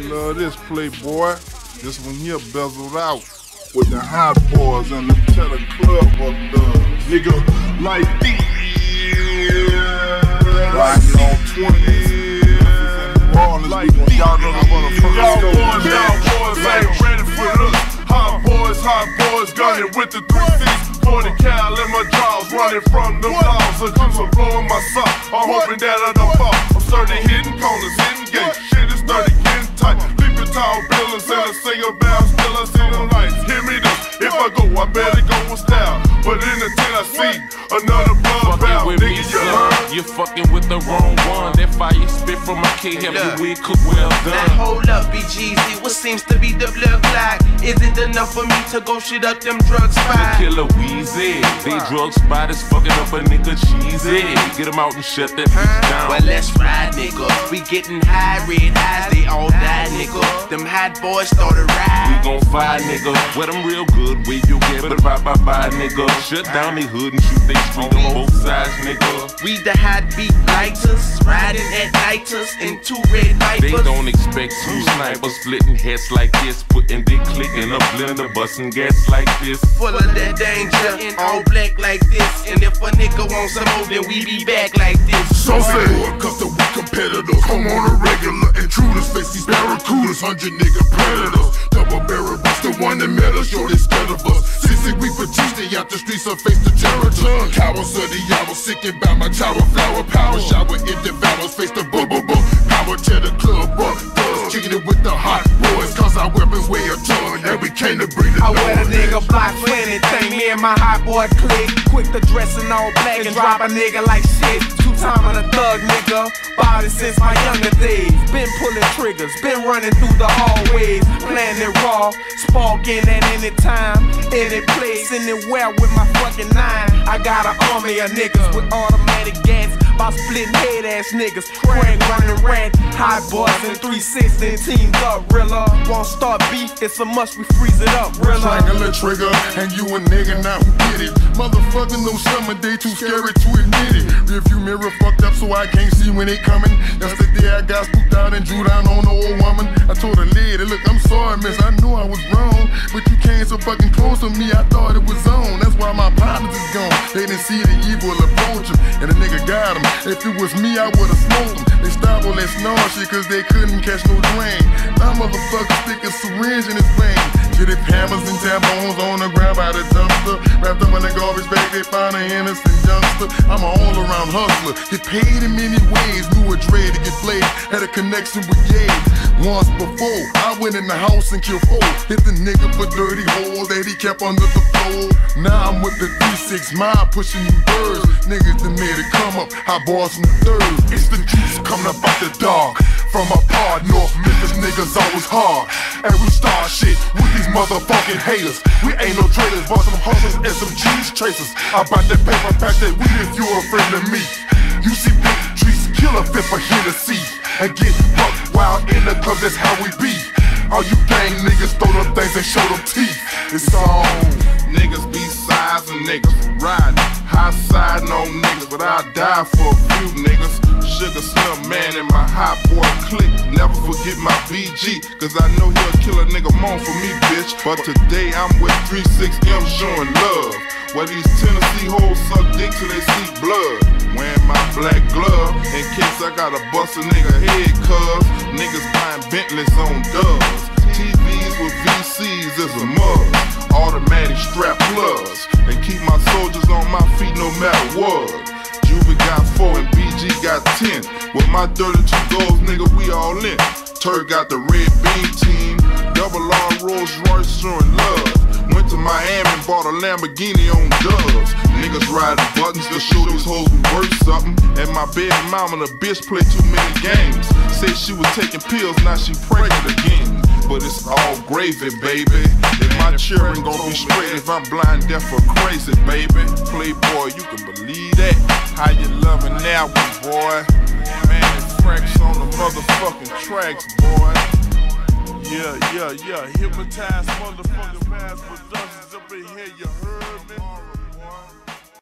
love this playboy. This one here bezeled out with the hot boys and the cheddar club up there. Nigga like these. Riding on 20. Like these. Y'all know the motherfuckers. Y'all boys ain't ready for this. Hot boys gunning with the 3-6. 40 cal in my jaws, running from the walls. Accusing blowing my sock. I'm hoping that I don't fall. I'm starting hitting corners, hitting gates. Shit is starting getting tight. Leaping tall buildings and a single bell. Still I see the lights. Hear me this. If I go, I better go with style. But in the tent I see another blood bout. Nigga, you heard? You're fucking with the wrong one. That fire spit from my K help you with cook well done. Now hold up, BGZ. What seems to be the blood clot? Is it enough for me to go shit up them drug spots? The killer Weezy. They drug spot is fucking up a nigga cheesy. Get him out and shut that bitch down. Well, let's ride, nigga. We getting high, red eyes, they all die, nigga. Them hot boys started ride. We gon' fire, nigga. Where them real good, where you get but bye, nigga. Shut down they hood and shoot they street on both sides, nigga. We the hot beat lighters, riding at nighters in 2 red vipers. They don't expect 2 snipers splitting heads like this, putting dick click in a blender, busting gas like this. Full of that danger, in all black like this. And if a nigga wants some more, then we be back like this. So say, cause the weak competitors come on a regular. Intruders face these barracudas, 100 nigga predators. Double barrel bust the one that met us, yo, they scared of us. 6 week for Tuesday out the streets, I face the terror. Cowards of the hour, sick and by my tower, flower power. Shower it devours, face the boo. Power to the club, thugs, kicking it with the hot boys. Cause our weapons weigh a ton, and we came to bring the I wear a nigga block for anything, me and my hot boy click. Quick to dress in all black and drop a nigga like shit. 2-time on a thug nigga, bought it since my younger days. Been pulling triggers, been running through the hallways. Playing it raw, sparking at any time, any place, anywhere with my fucking 9. I got an army of niggas with automatic gas, by splitting head ass niggas. Craig running red, hot boys and 360 teamed up, Rilla. Won't start beef, it's a must, we freeze it up, Rilla. Triangle trigger, and you a nigga, now who get it? Motherfucker, no summer day, too scary to admit it. Rearview mirror fucked up so I can't see when they coming. Yesterday I got spooked out and drew down on the old woman. I told her lady, look, I'm sorry miss, I knew I was wrong, but you came so fucking close to me, I thought it was on. That's why my partners is gone. They didn't see the evil approach him, and the nigga got him. If it was me, I would've smoked him. They stopped all that snore shit cause they couldn't catch no drain. Now motherfuckers stick a syringe in his vein. Get it hammers and tampons on the ground by the dumpster. Wrapped up in a garbage bag, they found an innocent youngster. I'm an all-around hustler, get paid in many ways. Knew a dread to get played, had a connection with Ye. Once before, I went in the house and killed 4. Hit the nigga for dirty holes that he kept under the floor. Now I'm with the 3-6 mile pushing them birds. Niggas that made it come up, hot boys from the 3rd. It's the juice coming up out the dog. From a part North Memphis niggas always hard. And we start shit with these motherfucking haters. We ain't no traitors, but some hustlers and some cheese tracers. About that paper pack that we if you a friend of me. You see big trees, kill a fit for Hennessy. And get bucked wild in the club, that's how we be. All you gang niggas throw them things and show them teeth. It's on. Niggas be sides and niggas riding. High siding on niggas, but I'll die for a few niggas. Sugar Slim man in my hot boy clique. Never forget my BG, cause I know he'll kill a nigga more for me, bitch. But today I'm with 3-6M showing love. Where these Tennessee hoes suck dick till they see blood. Wearing my black glove in case I gotta bust a nigga head, cuz niggas buying Bentleys on dubs. TVs with VCs is a must. Automatic strap plugs, and keep my soldiers on my feet no matter what. Juvie got 4 and BG got 10. With my 32 goals, nigga, we all in. Turk got the red beam team. Double R Rolls Royce showing love. Went to Miami and bought a Lamborghini on dubs. Niggas riding buttons to show these hoes we worth something. And my baby mama, the bitch, play too many games. Said she was taking pills, now she pregnant again. But it's all gravy, baby. And my children gon' be straight if I'm blind, deaf, or crazy, baby. Playboy, you can believe that. How you loving that one, boy? Man, it Franks on the motherfucking tracks, boy. Yeah. Hypnotized motherfucking mass productions up in here, you heard me?